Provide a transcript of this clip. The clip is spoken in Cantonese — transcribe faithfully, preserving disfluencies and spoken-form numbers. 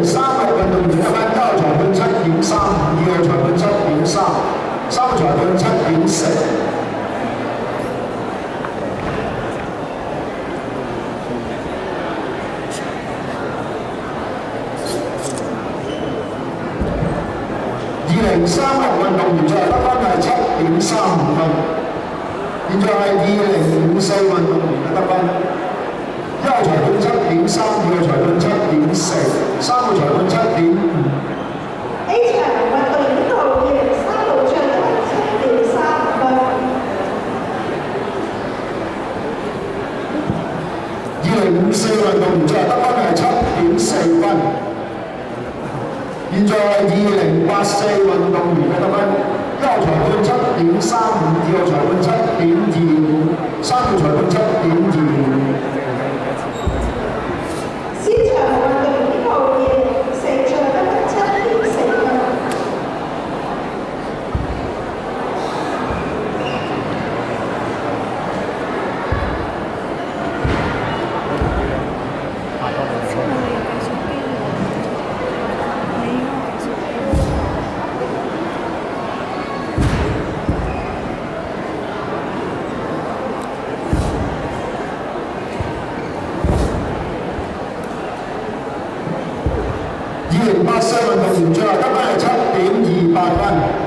零三六運動員一分，一號裁判七點三五，二號裁判七點三，三號裁判七點四。二零三六運動員最後得分係七點三五分。現在係二零五四運動員嘅得分。 一號裁判七點三，二號裁判七點四，三號裁判七點五。 A 場運動員號二零三六最後七點三分。 二零五四運動員最後得分係七點四分。現在係二零八四運動員嘅得分，一號裁判七點三五，二號裁判七點二五，三號裁判七點二五。 C 場運動員號二零五四最後得分七點四分。 二零八四運動員最後得分係七點二八分。